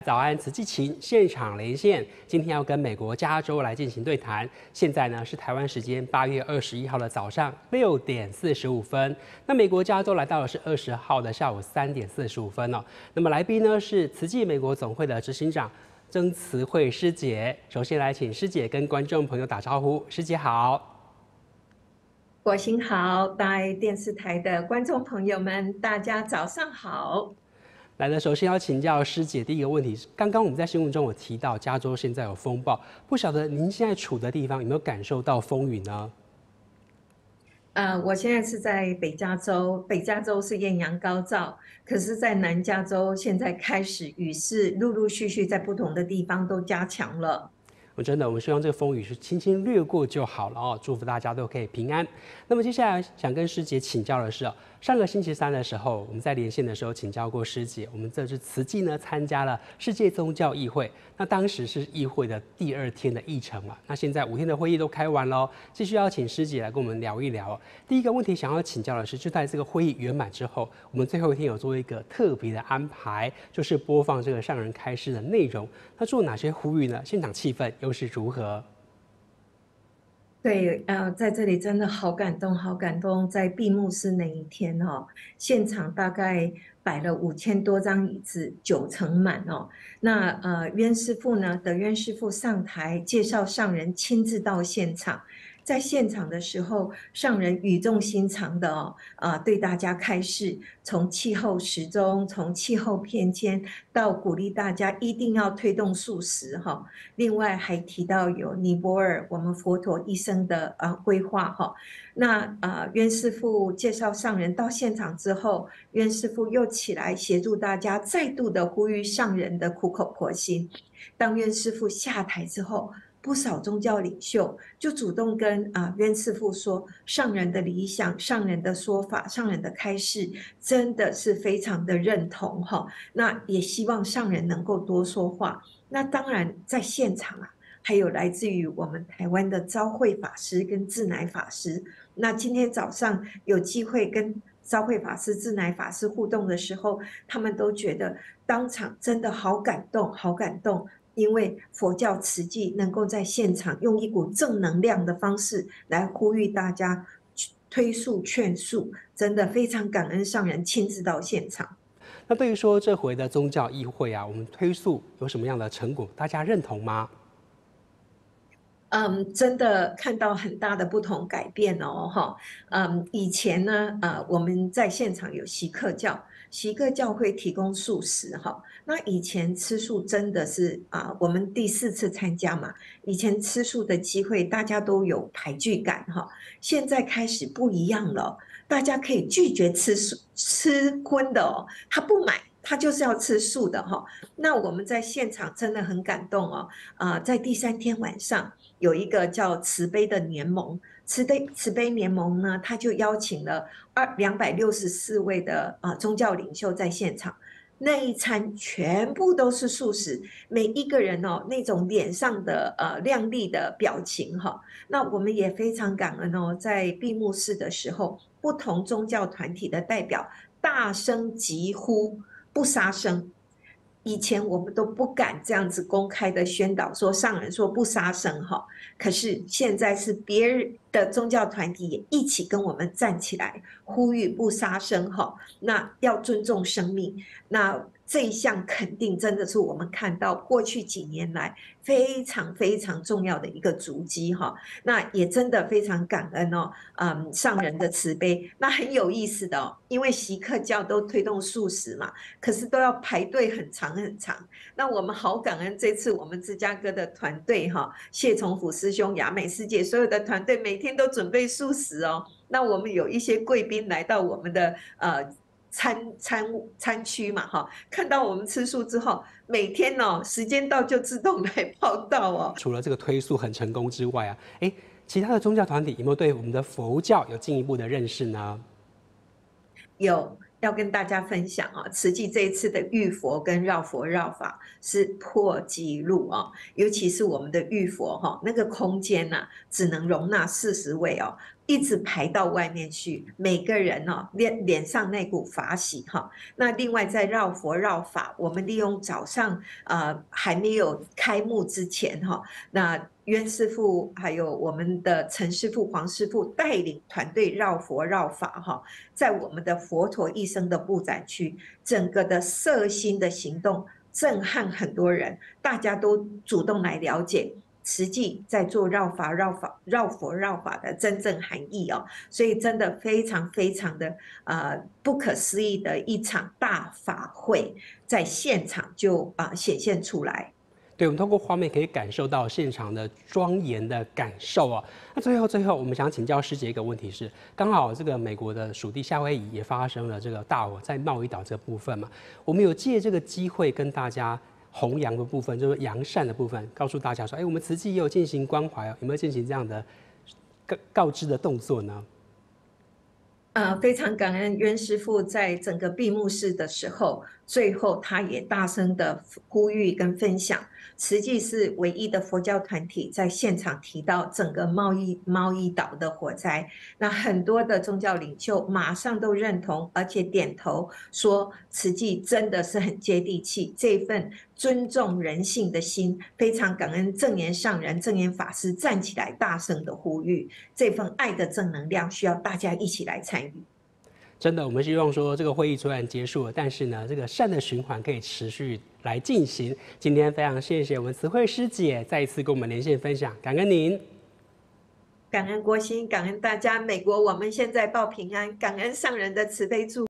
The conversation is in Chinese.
早安，慈济琴现场连线，今天要跟美国加州来进行对谈。现在呢是台湾时间8月21号的早上6点45分，那美国加州来到的是20号的下午3点45分哦。那么来宾呢是慈济美国总会的执行长曾慈慧师姐。首先来请师姐跟观众朋友打招呼，师姐好。 国兴好，大爱电视台的观众朋友们，大家早上好。 来的，首先要请教师姐第一个问题是，刚刚我们在新闻中有提到加州现在有风暴，不晓得您现在处的地方有没有感受到风雨呢？ 我现在是在北加州，北加州是艳阳高照，可是，在南加州现在开始雨势陆陆续续在不同的地方都加强了。 我们希望这个风雨是轻轻掠过就好了哦，祝福大家都可以平安。那么接下来想跟师姐请教的是哦，上个星期三的时候，我们在连线的时候请教过师姐，我们这次慈济呢参加了世界宗教议会，那当时是议会的第2天的议程嘛，那现在5天的会议都开完喽，继续邀请师姐来跟我们聊一聊。第一个问题想要请教的是，就在这个会议圆满之后，我们最后一天有做一个特别的安排，就是播放这个上人开示的内容，那做哪些呼吁呢？现场气氛又是如何？ 对，在这里真的好感动，好感动。在闭幕式那一天哦，现场大概摆了5000多张椅子，90%满哦。那渊师傅呢，德渊师傅上台介绍上人亲自到现场，在现场的时候，上人语重心长的哦，对大家开示，从气候时钟，从气候变迁到鼓励大家一定要推动素食哈。另外还提到有尼泊尔我们佛陀一生的规划哈。那渊师傅介绍上人到现场之后，渊师傅又起来协助大家再度的呼吁上人的苦口婆心。当渊师傅下台之后，不少宗教领袖就主动跟渊师傅说，上人的理想、上人的说法、上人的开示，真的是非常的认同哈。那也希望上人能够多说话。那当然，在现场还有来自于我们台湾的昭慧法师跟智乃法师。那今天早上有机会跟昭慧法师、智乃法师互动的时候，他们都觉得当场真的好感动，好感动。因为佛教慈济能够在现场用一股正能量的方式来呼吁大家推诉劝诉，真的非常感恩上人亲自到现场。 那对于说这回的宗教议会啊，我们推诉有什么样的成果？大家认同吗？ 真的看到很大的不同改变哦，哈。以前呢，我们在现场有习课教，习课教会提供素食哈。那以前吃素真的是我们第4次参加嘛，以前吃素的机会大家都有排拒感哈。现在开始不一样了，大家可以拒绝吃荤的哦，他不买。他就是要吃素的哈。那我们在现场真的很感动哦。在第3天晚上有一个叫慈悲的联盟，慈悲联盟呢，他就邀请了264位的宗教领袖在现场。那一餐全部都是素食，每一个人哦那种脸上的亮丽的表情哈。那我们也非常感恩哦，在闭幕式的时候，不同宗教团体的代表大声疾呼不杀生。以前我们都不敢这样子公开的宣导说上人说不杀生哈，可是现在是别人的宗教团体也一起跟我们站起来呼吁不杀生哈，那要尊重生命。那这一项肯定真的是我们看到过去几年来非常非常重要的一个足迹哈。那也真的非常感恩哦，上人的慈悲。那很有意思的哦，因为习课教都推动素食嘛，可是都要排队很长很长。那我们好感恩这次我们芝加哥的团队哈，谢崇福师兄、雅美师姐所有的团队每天都准备素食哦。那我们有一些贵宾来到我们的餐区嘛哈，看到我们吃素之后，每天哦时间到就自动来报到哦。 除了这个推素很成功之外啊，其他的宗教团体有没有对我们的佛教有进一步的认识呢？ 有要跟大家分享啊，慈济这一次的浴佛跟绕佛绕法是破纪录啊，尤其是我们的浴佛哈，那个空间呐，只能容纳40位哦， 一直排到外面去，每个人哦脸上那股法喜哈。那另外在绕佛绕法，我们利用早上还没有开幕之前哈，那渊师傅还有我们的陈师傅、黄师傅带领团队绕佛绕法哈，在我们的佛陀一生的布展区，整个的摄心的行动震撼很多人，大家都主动来了解。实际在做绕法、绕佛、绕法的真正含义哦，所以真的非常非常的不可思议的一场大法会，在现场就显现出来。 对，我们通过画面可以感受到现场的庄严的感受啊。那最后，我们想请教师姐一个问题是，刚好这个美国的属地夏威夷也发生了这个大火，在贸易岛这个部分嘛，我们有借这个机会跟大家弘扬的部分，就是扬善的部分，告诉大家说，我们慈济也有进行关怀哦，有没有进行这样的告知的动作呢？ 非常感恩渊师傅在整个闭幕式的时候，最后他也大声的呼吁跟分享，慈济是唯一的佛教团体在现场提到整个贸易岛的火灾，那很多的宗教领袖马上都认同，而且点头说慈济真的是很接地气，这份尊重人性的心，非常感恩正言上人、正言法师站起来大声的呼吁，这份爱的正能量需要大家一起来参与。 真的，我们希望说这个会议虽然结束了，但是呢，这个善的循环可以持续来进行。今天非常谢谢我们慈惠师姐再一次跟我们连线分享，感恩您， 感恩国心，感恩大家。美国我们现在报平安，感恩上人的慈悲助。